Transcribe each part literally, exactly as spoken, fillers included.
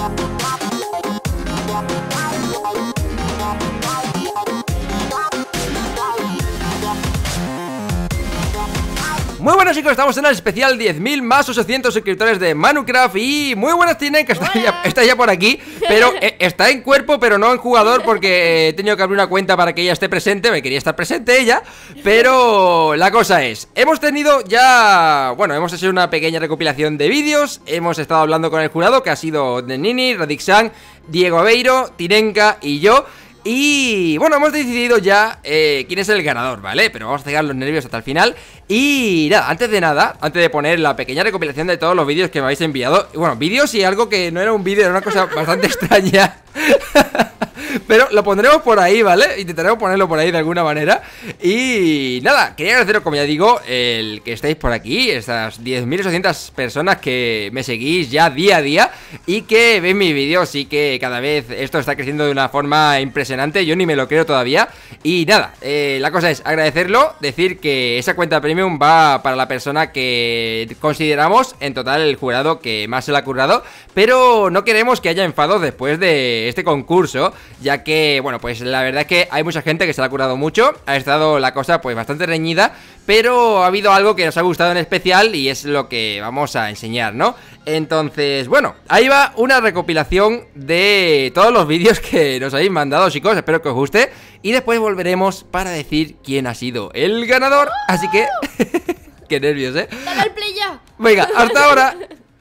Muy buenas chicos, estamos en el especial diez mil más ochocientos suscriptores de Minecraft. Y muy buenas tienen, que está ya, está ya por aquí. Pero eh, está en cuerpo, pero no en jugador, porque he tenido que abrir una cuenta para que ella esté presente. Me quería estar presente ella. Pero la cosa es, hemos tenido ya, bueno, hemos hecho una pequeña recopilación de vídeos. Hemos estado hablando con el jurado, que ha sido Nini, Radixan, Diego Aveiro, Tirenka y yo. Y bueno, hemos decidido ya eh, quién es el ganador, ¿vale? Pero vamos a dejar los nervios hasta el final. Y nada, antes de nada, antes de poner la pequeña recopilación de todos los vídeos que me habéis enviado. Bueno, vídeos y algo que no era un vídeo, era una cosa bastante extraña. Pero lo pondremos por ahí, ¿vale? Intentaremos ponerlo por ahí de alguna manera. Y nada, quería agradeceros, como ya digo, el que estéis por aquí, esas diez mil ochocientas personas que me seguís ya día a día y que veis mis vídeos. Y que cada vez esto está creciendo de una forma impresionante, yo ni me lo creo todavía. Y nada, eh, la cosa es agradecerlo, decir que esa cuenta premium va para la persona que consideramos en total el jurado que más se la ha currado. Pero no queremos que haya enfados después de este concurso, ya que, bueno, pues la verdad es que hay mucha gente que se la ha currado mucho. Ha estado la cosa pues bastante reñida, pero ha habido algo que nos ha gustado en especial y es lo que vamos a enseñar, ¿no? Entonces, bueno, ahí va una recopilación de todos los vídeos que nos habéis mandado, chicos. Espero que os guste. Y después volveremos para decir quién ha sido el ganador. Así que, qué nervios, ¿eh? Dale al play ya. Venga, hasta ahora.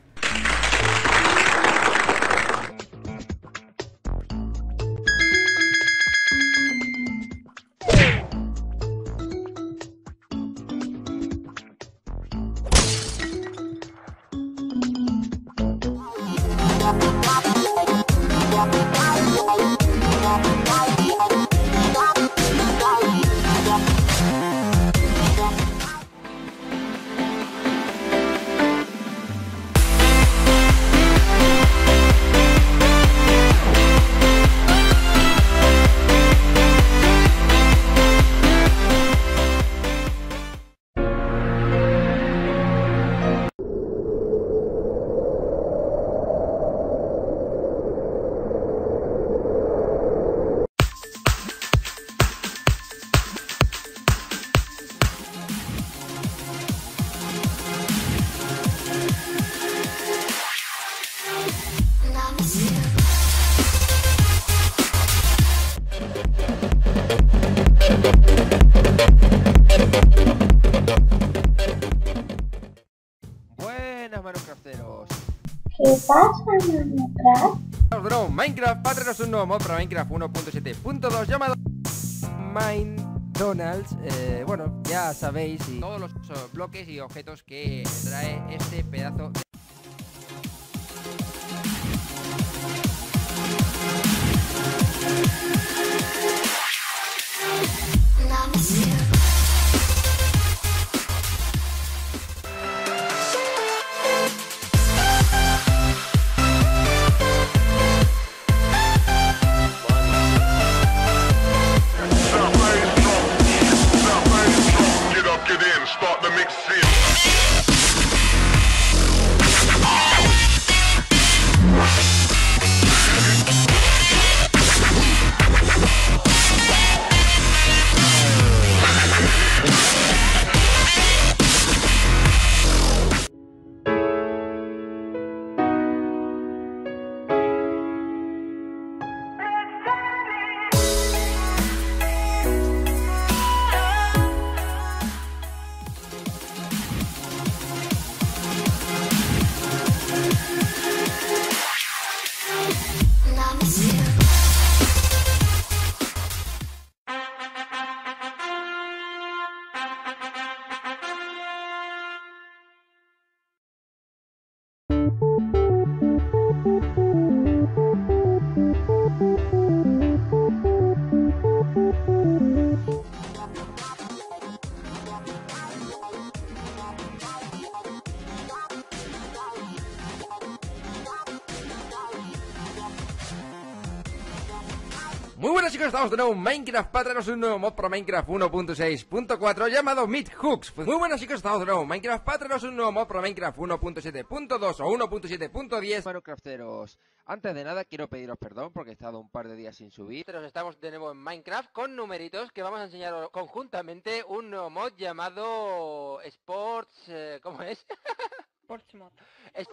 Buenas, Minecrafteros. ¿Qué pasa, Minecraft? Drone, Minecraft, Patreon, un nuevo mod para Minecraft uno punto siete punto dos llamado MineDonalds. eh, Bueno, ya sabéis, y todos los uh, bloques y objetos que trae este pedazo de... Muy buenas chicos, estamos de nuevo en Minecraft para traeros un nuevo mod para Minecraft uno punto seis punto cuatro llamado Meat Hooks. Pues muy buenas chicos, estamos de nuevo en Minecraft para traeros un nuevo mod para Minecraft uno punto siete punto dos o uno punto siete punto diez. Bueno, crafteros, antes de nada quiero pediros perdón porque he estado un par de días sin subir. Pero estamos de nuevo en Minecraft con numeritos que vamos a enseñaros conjuntamente un nuevo mod llamado Sports... Eh, ¿Cómo es? Sports Mod. Es...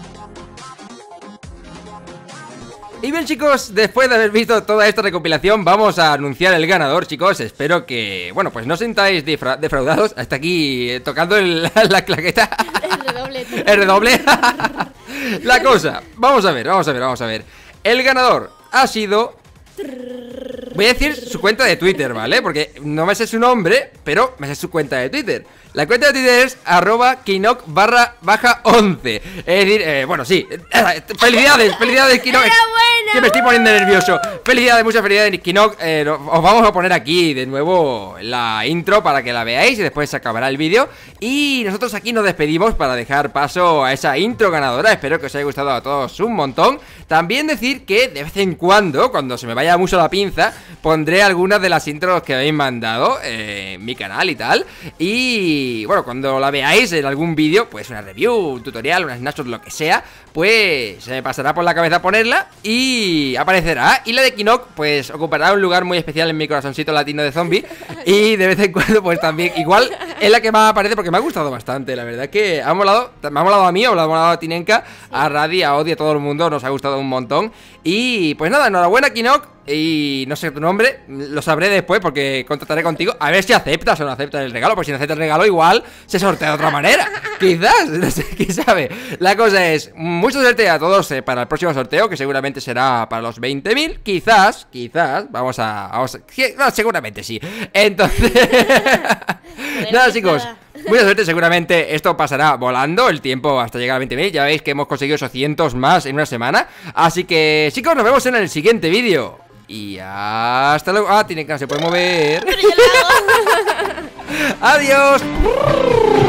Y bien chicos, después de haber visto toda esta recopilación, vamos a anunciar el ganador, chicos. Espero que, bueno, pues no os sintáis defra defraudados. Hasta aquí eh, tocando el, la, la claqueta. El redoble. El redoble. La cosa, vamos a ver, vamos a ver, vamos a ver. El ganador ha sido... Voy a decir su cuenta de Twitter, ¿vale? Porque no me sé su nombre, pero me sé su cuenta de Twitter. La cuenta de Twitter es arroba kinok barra baja once. Es decir, eh, bueno, sí. Felicidades, felicidades, Kinok. Que me estoy poniendo nervioso. Felicidades, muchas felicidades, Kinok. eh, Os vamos a poner aquí de nuevo la intro para que la veáis y después se acabará el vídeo. Y nosotros aquí nos despedimos para dejar paso a esa intro ganadora. Espero que os haya gustado a todos un montón. También decir que de vez en cuando, cuando se me vaya mucho la pinza, pondré algunas de las intros que habéis mandado eh, en mi canal y tal. Y bueno, cuando la veáis en algún vídeo, pues una review, un tutorial, unas snapshots, lo que sea, pues se me pasará por la cabeza ponerla y aparecerá. Y la de Kinok pues ocupará un lugar muy especial en mi corazoncito latino de zombie. Y de vez en cuando pues también, igual es la que más aparece porque me ha gustado bastante. La verdad que ha molado, me ha molado a mí, ha molado a Tinenka, a Radi, a Odi, a todo el mundo, nos ha gustado un montón. Y pues nada, enhorabuena Kinok. Y no sé tu nombre, lo sabré después porque contactaré contigo a ver si aceptas o no aceptas el regalo. Porque si no aceptas el regalo igual se sortea de otra manera. Quizás, no sé, quién sabe. La cosa es, mucha suerte a todos eh, para el próximo sorteo, que seguramente será para los veinte mil. Quizás, quizás, vamos a... Vamos a no, seguramente sí. Entonces... Nada chicos, mucha suerte, seguramente esto pasará volando el tiempo hasta llegar a veinte mil. Ya veis que hemos conseguido ochocientos más en una semana. Así que chicos, nos vemos en el siguiente vídeo. Y hasta luego. Ah, tiene que no se puede mover. Adiós.